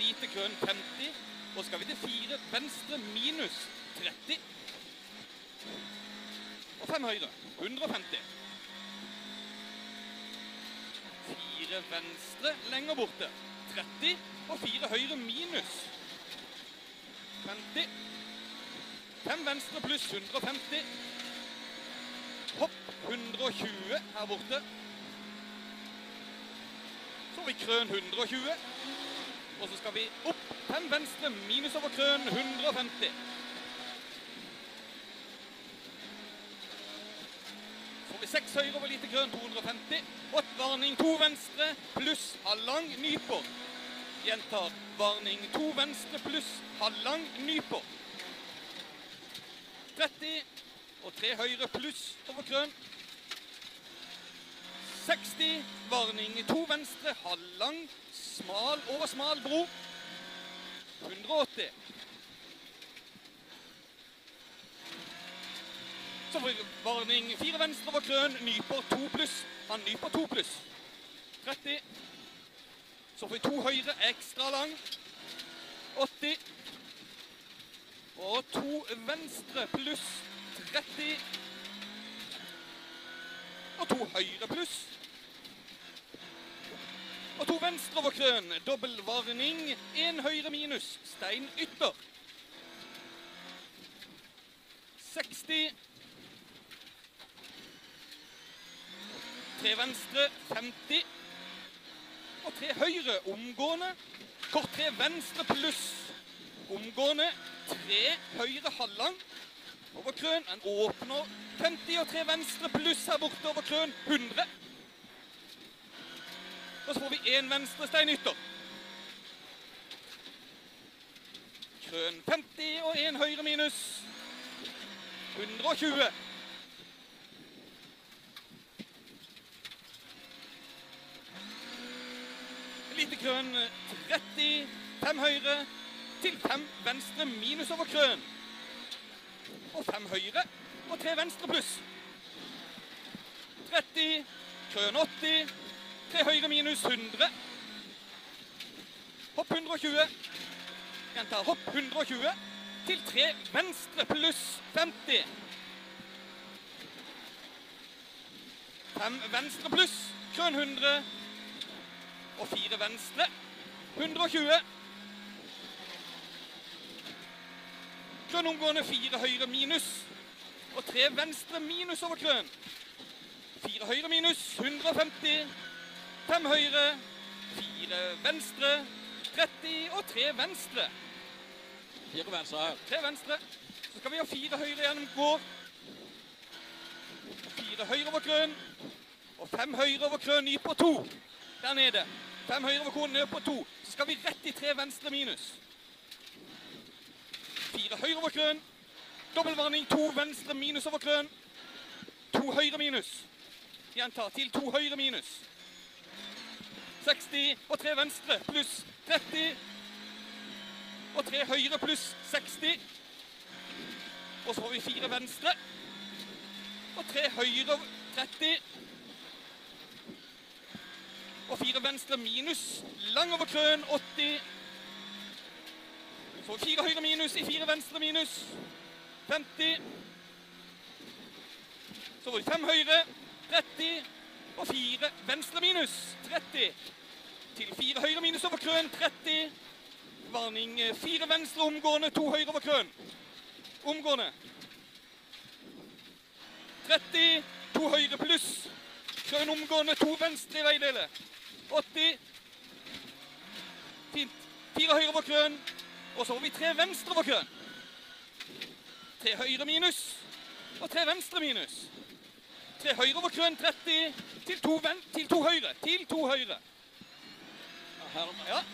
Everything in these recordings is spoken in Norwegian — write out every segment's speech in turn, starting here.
lite grønn 50, og skal vi til 4 venstre minus 30, og 5 høyre, 150. 4 venstre lenger borte, 30, og 4 høyre minus 50. 5 venstre pluss 150. Hopp 120 her borte. Så har vi krøn 120. Og så skal vi opp 5 venstre minus over krøn 150. Så har vi 6 høyre over lite krøn 250. 8 varning 2 venstre pluss halvlang nyper. Gjentar varning 2 venstre pluss halvlang nyper. 30 og 3 høyre pluss over krøn. 60, varning 2 venstre, halvlang, smal over smal bro. 180. Så får vi varning 4 venstre over krøn, nyper 2 pluss. Han nyper 2 pluss. 30. Så får vi 2 høyre, ekstra lang. 80. Og 2 venstre pluss 30. Og 2 høyre pluss. Og 2 venstre over krøn, dobbel varning, 1 høyre minus, stein ytter. 60. 3 venstre, 50. Og 3 høyre, omgående. Kort 3 venstre pluss, omgående. 3 høyre, halvlang. Over krøn, en åpner 50, og 3 venstre pluss her borte over krøn, 100. Og så får vi 1 venstre steinytter. Krøn 50 og 1 høyre minus. 120. Lite krøn 30, 5 høyre til 5 venstre minus over krøn. Og 5 høyre og 3 venstre pluss. 30, krøn 80, 3 høyre minus 100. Hopp 120. Gjentar hopp 120 til 3 venstre pluss 50. 5 venstre pluss, krøn 100. Og 4 venstre, 120. Krøn omgående 4 høyre minus, og 3 venstre minus over krøn. 4 høyre minus, 150. 5 høyre, 4 venstre, 30 og 3 venstre. 4 venstre her. 3 venstre. Så skal vi ha 4 høyre gjennom går. 4 høyre over krøn, og 5 høyre over krøn, ny på 2. Der nede. 5 høyre over krøn, ned på 2. Så skal vi rett i 3 venstre minus. 4 høyre over krøn, dobbeltvarning 2 venstre minus over krøn, 2 høyre minus, gjentar til 2 høyre minus, 60 og 3 venstre pluss 30, og 3 høyre pluss 60, og så får vi 4 venstre, og 3 høyre 30, og 4 venstre minus, lang over krøn 80, så 4 høyre minus i 4 venstre minus, 50. Så får vi 5 høyre, 30, og 4 venstre minus, 30. Til 4 høyre minus over krøn, 30. Varning 4 venstre omgående, 2 høyre over krøn. Omgående. 30, 2 høyre pluss. Krøn omgående, 2 venstre i veidele. 80. Fint. 4 høyre over krøn. Og så har vi 3 venstre over krøn. 3 høyre minus, og 3 venstre minus. 3 høyre over krøn, 30, til 2 høyre, til 2 høyre. Ja.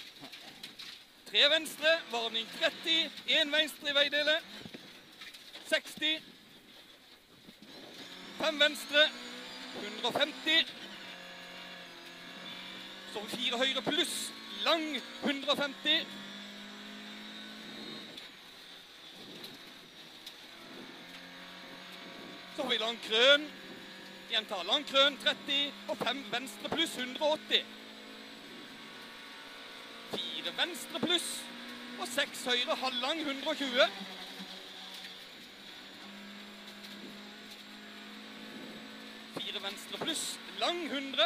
3 venstre, varning 30, 1 venstre i veidele. 60. 5 venstre, 150. Så 4 høyre pluss, lang 150. Så har vi lang krøn, gjentar lang krøn 30, og 5 venstre pluss 180. 4 venstre pluss og 6 høyre halvlang 120. 4 venstre pluss lang 100.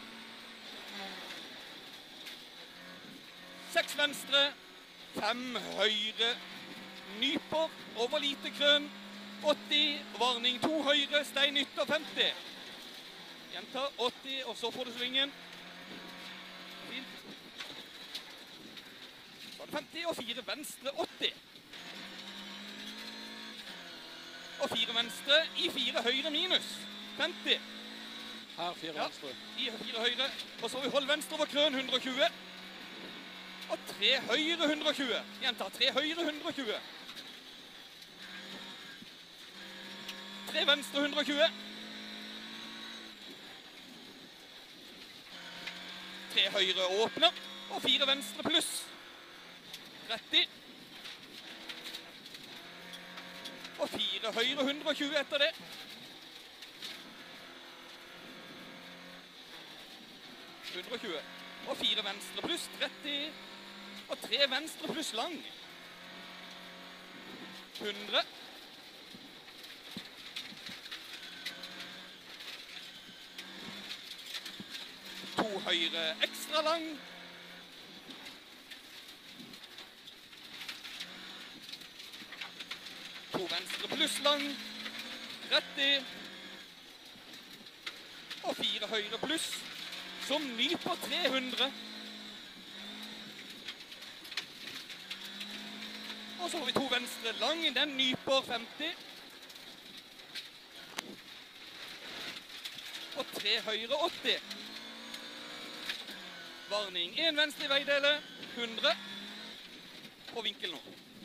6 venstre, 5 høyre, nyper over lite krøn, 80, varning 2 høyre, stein ytter 50. Gjentar 80, og så får du svingen. Fint. Så er det 50, og 4 venstre 80. Og 4 venstre i 4 høyre minus 50. Her 4 venstre. I 4 høyre, og så vi hold venstre over krøn 120. Og 3 høyre 120. Gjentar 3 høyre 120. 3 venstre 120. 3 høyre åpner, og 4 venstre pluss. 30. Og 4 høyre 120 etter det. 120. Og 4 venstre pluss 30. Og 3 venstre pluss lang. 100. 2 høyre ekstra lang. 2 venstre pluss lang. 30. Og 4 høyre pluss, som nyper 300. Og så har vi 2 venstre lang, den nyper 50. Og 3 høyre 80. Varning 1 venstre i veidele, 100. Og vinkel nå.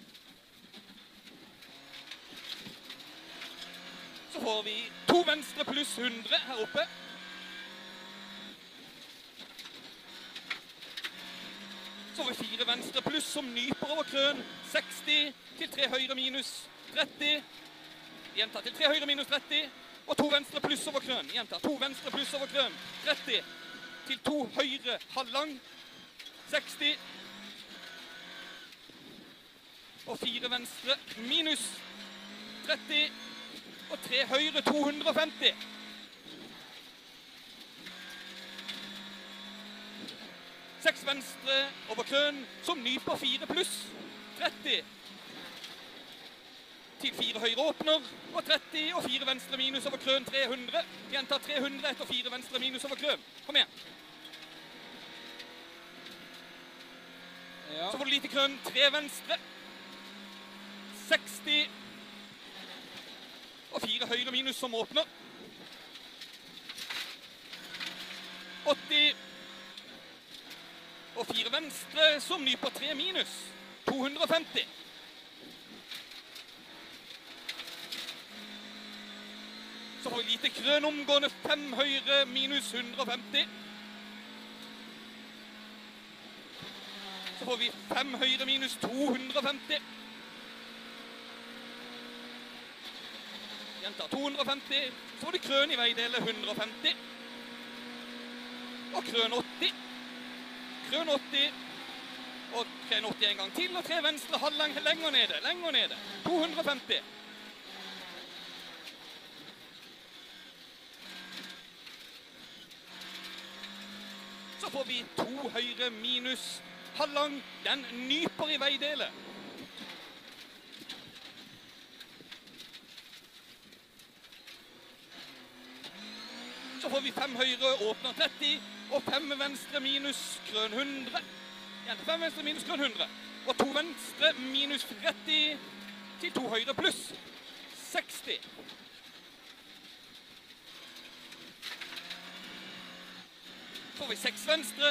Så får vi 2 venstre pluss 100 her oppe. Så har vi 4 venstre pluss som nyper over krøn, 60 til 3 høyre minus 30. Gjentar til 3 høyre minus 30. Og 2 venstre pluss over krøn. Gjentar 2 venstre pluss over krøn, 30. Til 2 høyre halvlang, 60. Og 4 venstre minus 30. Og 3 høyre 250. 6 venstre over krøn, som nyper 4 pluss, 30. Til 4 høyre åpner, og 30, og 4 venstre minus over krøn, 300. Gjentar 300 etter 4 venstre minus over krøn. Kom igjen. Ja. Så får du lite krøn, 3 venstre. 60. Og 4 høyre minus som åpner. 80. Og 4 venstre som nyper 3 minus. 250. Så får vi lite krøn omgående, 5 høyre minus 150. Så får vi 5 høyre minus 250. Gjentar 250. Så får du krøn i veidele 150. Og krøn 80. Krøn 80. Og krøn 80 en gang til. Og 3 venstre halvlang lenger nede. Lenger nede. 250. Så får vi 2 høyre minus halvlang. Den nyper i veidele. Så får vi 5 høyre, åpner 30, og 5 venstre minus krøn 100. Igjen 5 venstre minus krøn 100. Og 2 venstre minus 30 til 2 høyre pluss 60. Så får vi 6 venstre,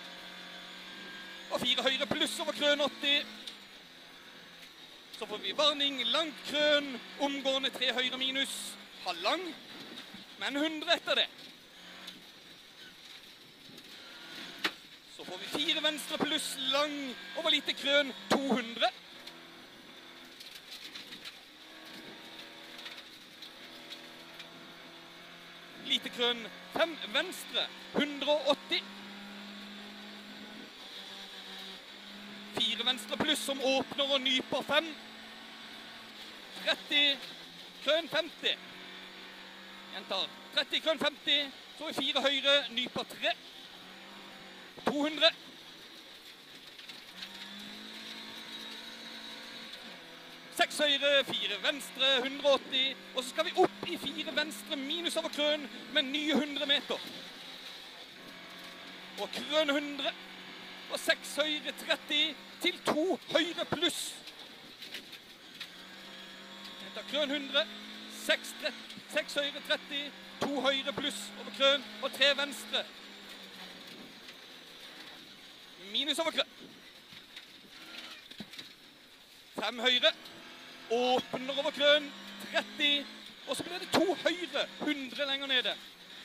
og 4 høyre pluss over krøn 80. Så får vi varning, langt krøn, omgående 3 høyre minus, halvlang, men 100 etter det. Så får vi 4 venstre pluss lang, over lite krøn, 200. Lite krøn, 5 venstre, 180. som åpner og nyper 5. 30, krøn 50. Gjentar. 30, krøn 50. Så er 4 høyre, nyper 3. 200. 6 høyre, 4 venstre, 180. Og så skal vi opp i 4 venstre minus over krøn med nye 100 meter. Og krøn 100. Og 6 høyre, 30 til 2 høyre pluss. Etter krøn 100. 6 høyre, 30, 2 høyre pluss over krøn og 3 venstre. Minus over krøn. 5 høyre. Åpner over krøn, 30, og så blir det 2 høyre, 100 lenger nede.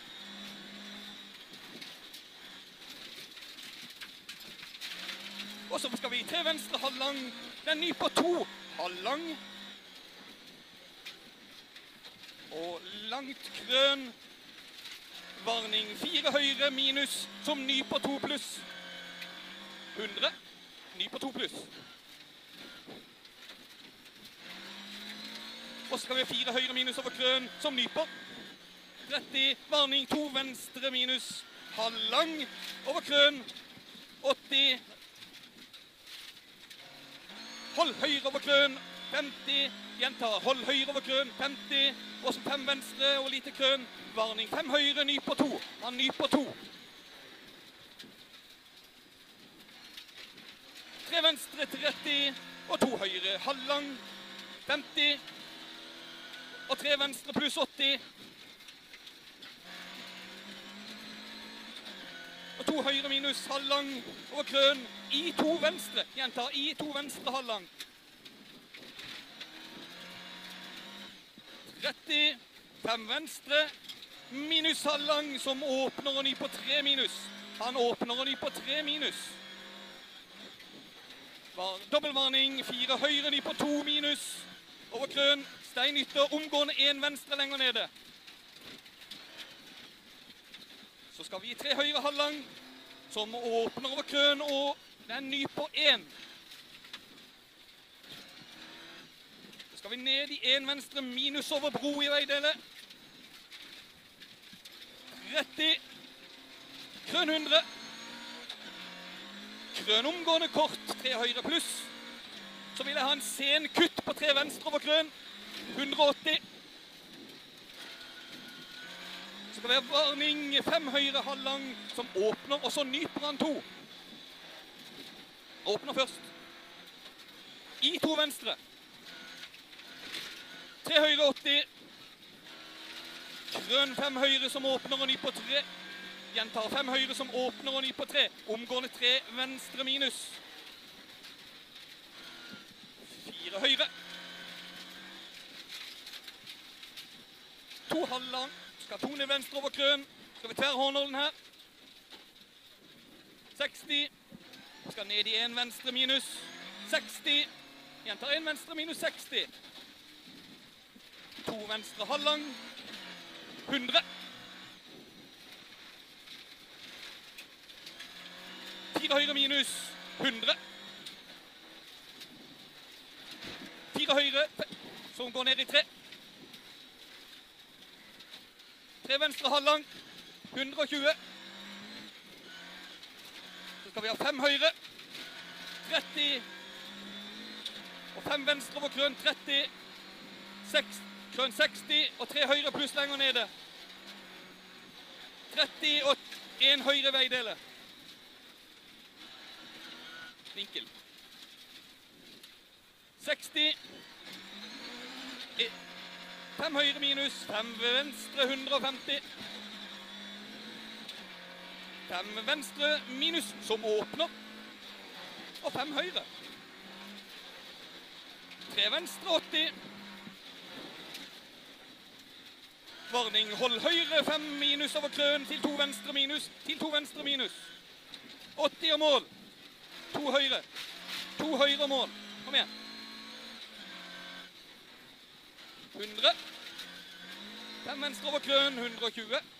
Og så skal vi 3 venstre, halvlang, den nyper 2, halvlang. Og langt krøn, varning 4 høyre, minus, som nyper 2 pluss. 100, nyper 2 pluss. Og så skal vi 4 høyre minus over krøn, som nyper. 30, varning, 2 venstre minus, halvlang, over krøn. 80, hold høyre over krøn, 50, gjentar, hold høyre over krøn, 50, og så 5 venstre og lite krøn. Varning, 5 høyre, nyper 2, han nyper 2. 3 venstre, 30, og 2 høyre, halvlang, 50, og 3 venstre pluss 80. Og 2 høyre minus halvlang over krøn i 2 venstre. Gjentar, i 2 venstre halvlang. 30, 5 venstre, minus halvlang som åpner og nyper 3 minus. Han åpner og nyper 3 minus. Dobbeltvarning, 4 høyre nyper 2 minus over krøn. Stein ytter, omgående 1 venstre lenger nede. Så skal vi 3 høyre halvlang, som åpner over krøn, og den nyper 1. Så skal vi ned i 1 venstre, minus over bro i veidelet. 30, krøn 100. Krøn omgående kort, 3 høyre pluss. Så vil jeg ha en sen kutt på 3 venstre over krøn. 180. Så skal vi ha varning 5 høyre halvlang som åpner, og så nyper han 2. Åpner først. I 2 venstre. 3 høyre 80. Krøn 5 høyre som åpner og nyper 3. Gjentar 5 høyre som åpner og nyper 3. Omgående 3 venstre minus. 4 høyre. 2 halvlang, skal 2 ned venstre over krøn, skal vi tverrhåndholden her. 60, skal ned i 1 venstre minus, 60, gjentar 1 venstre minus 60. 2 venstre halvlang, 100. 4 høyre minus, 100. 4 høyre, som går ned i 3. 3 venstre halvlang, 120. Så skal vi ha 5 høyre, 30. Og 5 venstre over krøn, 30. 6, krøn 60, og 3 høyre pluss lenger nede. 30 og 1 høyre veidele. Vinkel. 60. 5 høyre minus, 5 venstre, 150. 5 venstre minus, som åpner. Og 5 høyre. 3 venstre, 80. Varning, hold høyre, 5 minus over krøn, til 2 venstre minus, til 2 venstre minus. 80 og mål. 2 høyre. 2 høyre og mål. Kom igjen. 100. 5 venstre over krøn, 120.